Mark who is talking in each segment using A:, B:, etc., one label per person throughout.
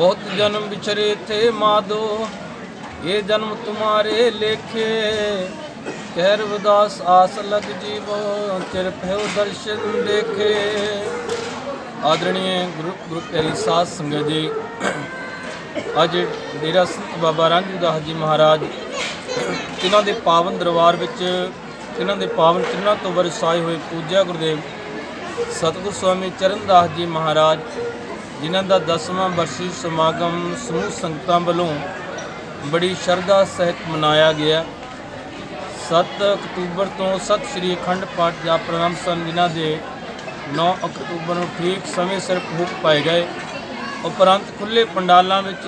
A: बहुत जन्म बिछरे थे माधो, ये जन्म तुम्हारे लेखे। कहर उदास आस लग जीवो, चिर भयो दर्शन देखे। आदरणीय गुरु प्यारी साध संगत जी, अज डेरा संत बाबा रांਝੂਦਾਸ जी महाराज तिन्हां दे पावन दरबार विच तिन्हां दे पावन चिन्हां तो वरसाए हुए पूज्य गुरुदेव सतगुरु स्वामी चरणदास जी महाराज जिन्हां दा 10वां बरसी समागम समूह संगतां वल्लों बड़ी शरधा सहित मनाया गया। 7 अक्तूबर तो सत श्री अखंड पाठ जाप प्रारंभ सन, जिन्हां दे 9 अक्तूबर ਨੂੰ ठीक समय सिर भोग पाए गए। उपरंत खुले पंडालों ਵਿੱਚ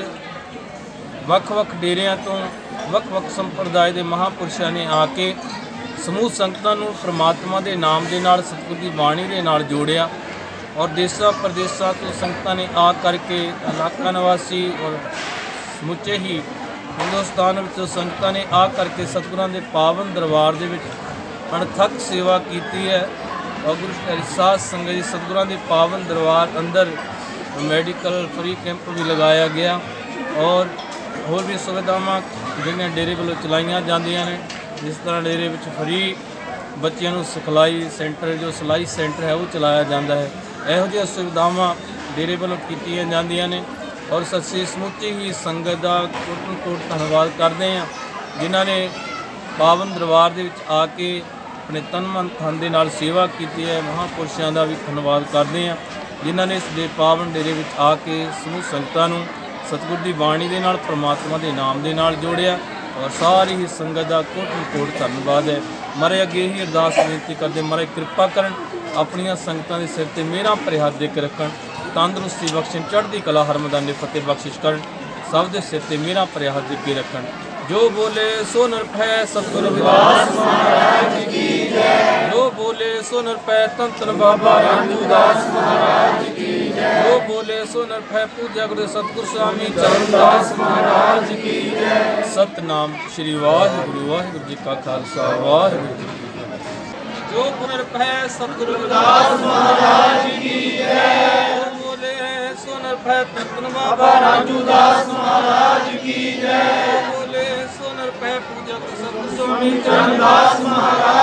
A: ਵੱਖ-ਵੱਖ ਡੇਰਿਆਂ ਤੋਂ ਵੱਖ-ਵੱਖ ਸੰਪਰਦਾਇ ਦੇ ਮਹਾਂਪੁਰਸ਼ਾਂ ਨੇ ਆ ਕੇ ਸਮੂਹ ਸੰਗਤਾਂ ਨੂੰ ਪ੍ਰਮਾਤਮਾ ਦੇ ਨਾਮ ਦੇ ਨਾਲ ਸਤਿਗੁਰ ਦੀ ਬਾਣੀ ਦੇ ਨਾਲ ਜੋੜਿਆ। और देशों प्रदेशों तो संगतां ने आ करके इलाका निवासी और समुचे ही हिंदुस्तान में संगतां ने आ करके सतगुरां दे पावन दरबार दे विच अणथक सेवा की है। और गुरु प्यारी साध संगत जी सतगुरां दे पावन दरबार अंदर मैडिकल फ्री कैंप भी लगाया गया और होर भी सुविधावां जिन्हें डेरे वालों चलाइया जांदियां ने। जिस तरह डेरे विच फ्री बच्चों को सिखलाई सेंटर जो सिलाई सेंटर है वो चलाया जाता है। ਇਹੋ ਜਿਹੀਆਂ ਸੁਵਿਧਾਵਾਂ ਡੇਰੇ ਵੱਲੋਂ ਕੀਤੀਆਂ ਜਾਂਦੀਆਂ ਨੇ। ਔਰ ਅਸੀਂ ਸਮੁੱਚੀ ਹੀ ਸੰਗਤ ਦਾ ਕੋਟਨ ਧੰਨਵਾਦ ਕਰਦੇ ਹਾਂ ਜਿਨ੍ਹਾਂ ਨੇ ਪਾਵਨ ਦਰਬਾਰ ਦੇ ਵਿੱਚ ਆ ਕੇ ਆਪਣੇ ਤਨ ਮਨ ਧਨ ਦੇ ਨਾਲ ਸੇਵਾ ਕੀਤੀ ਹੈ। ਮਹਾਂਪੁਰਸ਼ਾਂ ਦਾ ਵੀ ਧੰਨਵਾਦ ਕਰਦੇ ਹਾਂ ਜਿਨ੍ਹਾਂ ਨੇ ਇਸ ਦੇ ਪਾਵਨ ਡੇਰੇ ਵਿੱਚ ਆ ਕੇ ਸਮੂਹ ਸੰਗਤਾਂ ਨੂੰ ਸਤਿਗੁਰ ਦੀ ਬਾਣੀ ਦੇ ਨਾਲ ਪ੍ਰਮਾਤਮਾ ਦੇ ਨਾਮ ਦੇ ਨਾਲ ਜੋੜਿਆ। और सारी ही संगत का कोट धन्यवाद है। मारे अगे ही अरदास बेनती करते मारे कृपा करन अपनियां संगतां दे सिर ते मेरा भरे हाथ दे के रखन, तंदुरुस्ती बख्शन, चढ़ती कला हरमदाने फतेह बख्शिश करन, सब दे सिर ते मेरा भरे हाथ दे के रखन। जो बोले सो निरभै सतगुरु रविदास महाराज की जय। जो बोले सो निरभै तंत्र बाबा रांਝੂਦਾਸ महाराज की जय। जो बोले सो निरभै पूज्य गुरु सतगुरु स्वामी चरणदास महाराज की जय। सतनाम श्री वाहिगुरु वाहिगुरु जी का खालसा वाहिगुरु जी की फतेह। जो निरभै सतगुरु रविदास महाराज की जय। जो बोले सो निरभै तंत्र बाबा रांਝੂਦਾਸ महाराज की जय। बोले सो निरभै पूज्य गुरु सतगुरु स्वामी चरणदास महाराज